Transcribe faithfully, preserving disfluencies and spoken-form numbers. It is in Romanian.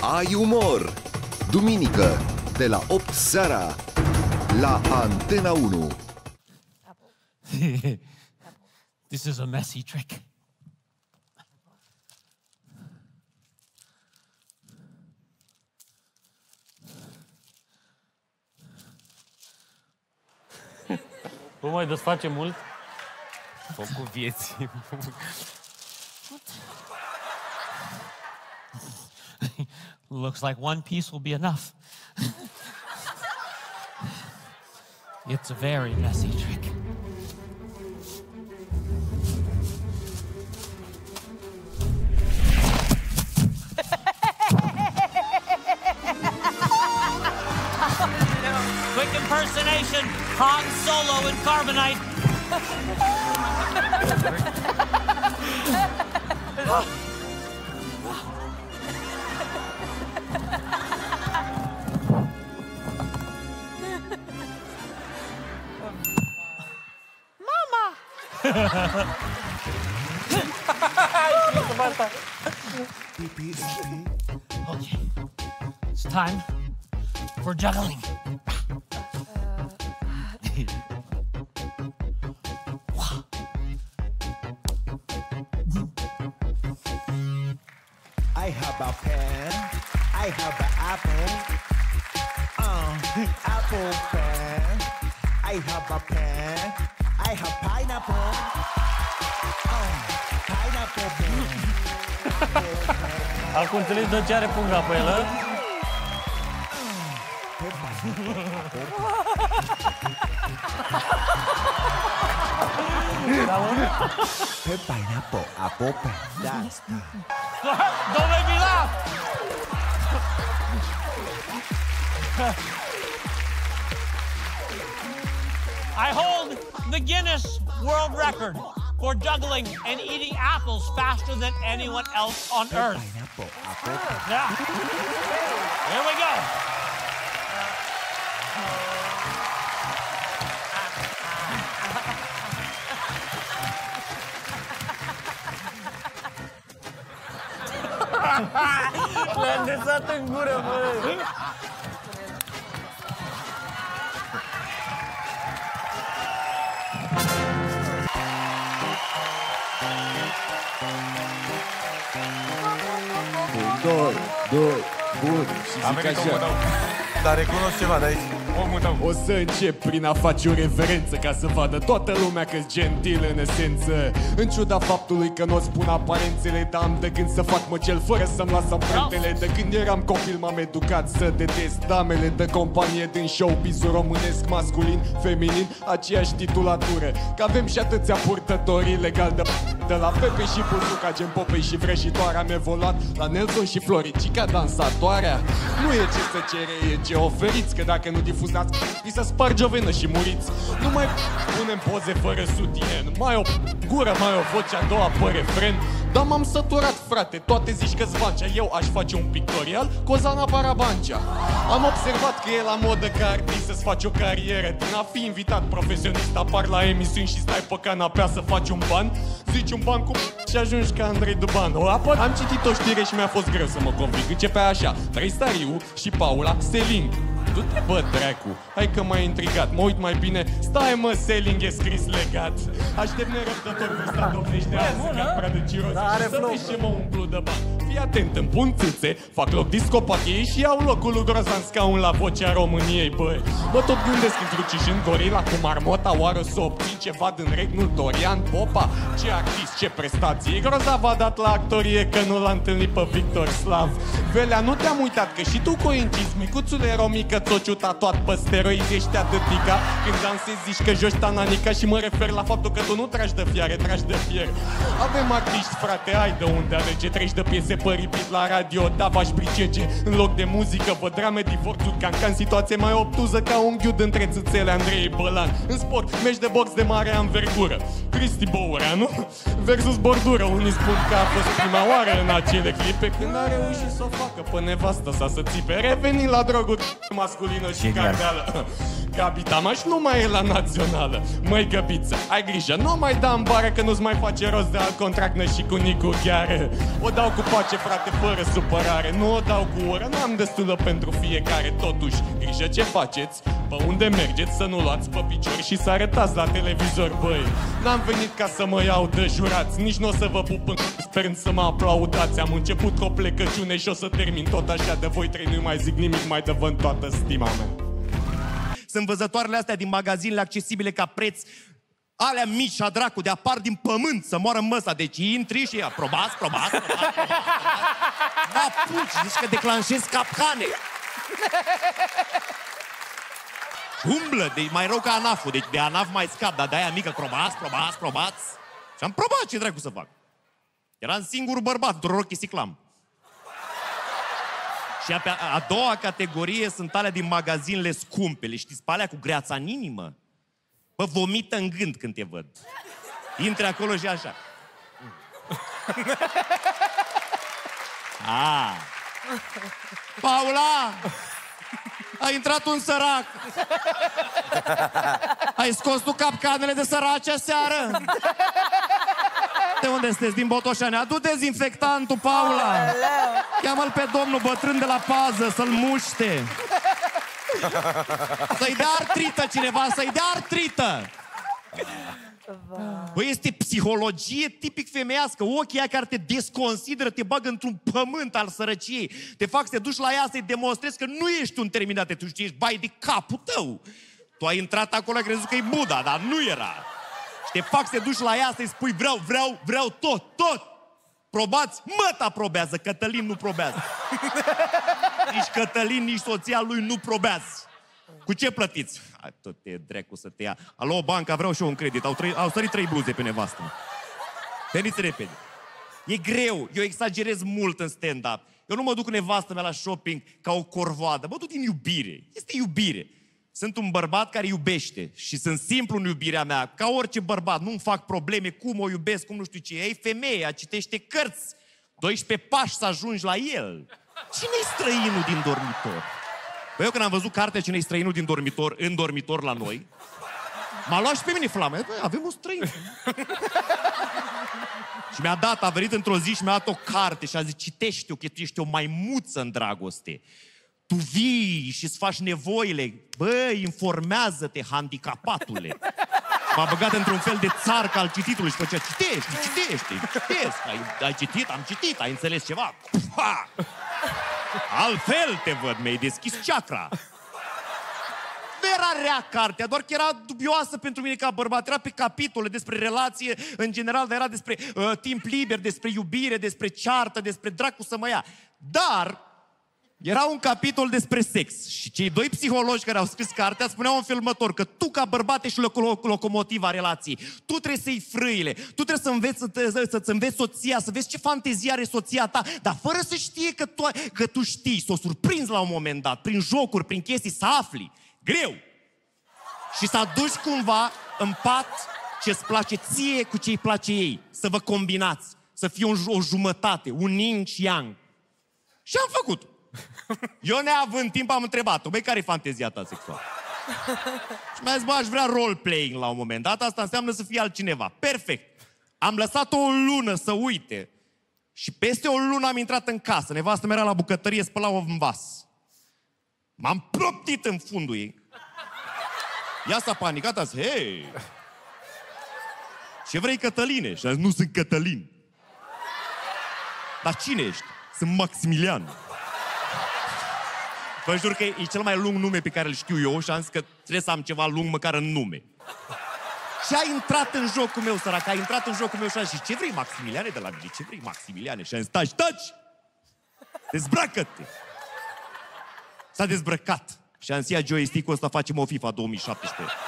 Ai umor. Duminică, de la opt seara, la Antena unu. This is a messy trick. Nu mai desface mult? Focul vieții. Looks like one piece will be enough. It's a very messy trick. Quick impersonation, Han Solo in Carbonite. Okay, it's time for juggling. I have a pen, I have an apple, uh, apple pen. I have a pen, I have pineapple, uh, pineapple pen. Acum înțelegi de ce are punga pe el, Pe pineapple, apple pen. That's Don't make me laugh! I hold the Guinness World Record for juggling and eating apples faster than anyone else on earth. pineapple, apple pen. Yeah. Here we go. l-am desat în gură, bă! Doi, doi, bun. Și zic așa. Dar recunosc ceva de aici. Omul tău. O să încep prin a face o reverență, ca să vadă toată lumea că-s gentil în esență. În ciuda faptului că n-o spun aparențele, dar am de gând să fac măcel fără să-mi las amprentele. De când eram copil m-am educat să detest damele de companie din showbiz-ul românesc, masculin, feminin, aceeași titulatură. Că avem și atâția purtători ilegal de de la Pepe și Buzuca, gen Popei și Vrăjitoarea. Am evoluat la Nelson și Floricica, dansatoarea. Nu e ce să cere, e ce oferiți, că dacă nu difuzați, vi să sparge o venă și muriți. Nu mai punem poze fără sutien, mai o gură, mai o voce a doua pe refren. Dar m-am săturat, frate, toate zici că-s Vancea. Eu aș face un pictorial cu Ozana Barabancea. Am observat că e la modă ca artist să-ți faci o carieră din a fi invitat profesionist. Apar la emisiuni și stai pe canapea să faci un ban. Zici un ban cu și ajungi ca Andrei Duban. O apă? Am citit o știre și mi-a fost greu să mă conving. Începea așa: Trei Stariu și Paula Selin. Du-te, bă, dracu, hai că m-ai intrigat. Mă uit mai bine, stai mă, Selling e scris legat. Aștept nerăbdător vârsta douăzeci de ani să cad prea de cirozi și să vezi ce mă umplu de bani. Fii atent, îmi pun țâțe, fac loc discopatiei și iau locul lui Grozan Scaun la Vocea României, băi. Mă tot gândesc într-un și în gorila cu marmota, oară să obțin ceva din regnul Dorian Popa. Ce artist, ce prestație grozav a dat la actorie, că nu l-a întâlnit pe Victor Slav. Velea, nu te-am uitat că și tu coincizi, micuțule romică, țociu tatuat pe steroizi, ești atâtica. Când dansezi zici că joci tananica și mă refer la faptul că tu nu tragi de fiare, tragi de fier. Avem artiști, frate, ai de unde alege, treci de piese pe repeat la radio, da, v-aș pricege. În loc de muzică, vă drame, divorțuri, cancan, situație mai obtuză ca un ghiud între țâțele Andrei Bălan. În sport, meci de box de mare anvergură, Cristi Băureanu versus bordură. Unii spun că a fost prima oară în acele clipe când a reușit să o facă pe nevastă sa să țipe. Revenind la droguri masculină și cardeală. Gabi Tamaș nu mai e la națională. Măi, Găbiță, ai grijă, nu mai da în bară, că nu-ți mai face rost de alt contract și cu Nicu Gheară. O dau cu pace frate, fără supărare. Nu o dau cu ură, n-am destulă pentru fiecare. Totuși, grijă ce faceți, pe unde mergeți, să nu luați pe picior și să arătați la televizor, băi. N-am venit ca să mă iau de jurați, nici nu o să vă pup în c***, sperând să mă aplaudați. Am început cu o plecăciune și o să termin tot așa. De voi trei nu mai zic nimic, mai dă-vă în toată stima mea. Sunt văzătoarele astea din magazinele accesibile ca preț, alea mici a dracu, de apar din pământ să moară măsa. Deci intri și aprobați, probați, probați, probați, probați. Da, puci, zici că declanșezi capcane. Umblă, deci mai rău ca anaful, deci de anaf mai scap, dar de aia mică, probați, probați, probați. Și am probat, ce dracu să fac. Eram singurul bărbat, într-o rochie siclam. Și a, a doua categorie sunt alea din magazinele scumpe. Le știți pe alea cu greața în inimă? Bă, vomită în gând când te văd. Intri acolo și așa. A. Paula! A intrat un sărac! Ai scos tu capcanele de săraci aseară? De unde sunteți? Din Botoșani? Adu dezinfectantul, Paula! Cheamă-l pe domnul bătrân de la pază să-l muște! Să-i dea artrită cineva, să-i dea artrită! Băi, este psihologie tipic femeiască. Ochii aia care te desconsideră, te bagă într-un pământ al sărăciei. Te fac să te duci la ea să-i demonstrezi că nu ești un terminat, tu ești bai de capul tău. Tu ai intrat acolo, ai crezut că e Buddha, dar nu era. Și te fac să te duci la ea să-i spui vreau, vreau, vreau tot, tot. Probați? Măta probează, Cătălin nu probează. Nici Cătălin, nici soția lui nu probează. Cu ce plătiți? Hai, tot e drecu să te ia. Alo, banca, vreau și eu un credit. Au, trei, au sărit trei bluze pe nevastă. Veniți repede. E greu, eu exagerez mult în stand-up. Eu nu mă duc cu nevastă mea la shopping ca o corvoadă. Mă duc din iubire. Este iubire. Sunt un bărbat care iubește și sunt simplu în iubirea mea. Ca orice bărbat, nu-mi fac probleme cum o iubesc, cum nu știu ce. Ei, femeia, citește cărți. doisprezece pași să ajungi la el. Cine-i străinul din dormitor? Păi eu când am văzut cartea Cine-i străinul din dormitor în dormitor la noi, m-a luat și pe mine flama. Băi, avem o străină. Și mi-a dat, a venit într-o zi și mi-a dat o carte și a zis, citește-o, că tu ești o maimuță în dragoste. Tu vii și-ți faci nevoile. Băi, informează-te, handicapatule. M-a băgat într-un fel de țarcă al cititului și făcea, citește, citește, citește. Ai, ai citit? Am citit, ai înțeles ceva? Ha! Altfel te văd, mi-ai deschis chakra. Nu era rea cartea, doar că era dubioasă pentru mine ca bărbat. Era pe capitole despre relație în general, dar era despre uh, timp liber, despre iubire, despre ceartă, despre dracu să mă ia. Dar era un capitol despre sex și cei doi psihologi care au scris cartea spuneau în filmător că tu ca bărbat ești loc- locomotiva relației. Tu trebuie să-i frâile, tu trebuie să înveți, să, să-ți înveți soția, să vezi ce fantezie are soția ta, dar fără să știe că tu, că tu știi, să o surprinzi la un moment dat, prin jocuri, prin chestii, să afli. Greu! Și să aduci cumva în pat ce-ți place ție cu ce-i place ei. Să vă combinați, să fie o, o jumătate, un yin și yang. Și am făcut. Eu neavând timp am întrebat-o, băi, care e fantezia ta sexuală? Și mi-a zis, bă, aș vrea role-playing la un moment dat, asta înseamnă să fie altcineva. Perfect. Am lăsat-o o lună să uite și peste o lună am intrat în casă. Nevastă mea era la bucătărie, spăla-o în vas. M-am proptit în fundul ei. Ea s-a panicat, a zis, hei, ce vrei, Cătăline? Și a zis, nu sunt Cătălin. Dar cine ești? Sunt Maximilian. Vă jur că e cel mai lung nume pe care îl știu eu și am zis că trebuie să am ceva lung măcar în nume. Și a intrat în jocul meu, sărac, a intrat în jocul meu și a zis, ce vrei, Maximiliane, de la mine? Ce vrei, Maximiliane? Și am zis, taci, taci! Dezbracă-te! S-a dezbrăcat. Și am zis, ia joystick-ul ăsta, facem o FIFA două mii șaptesprezece.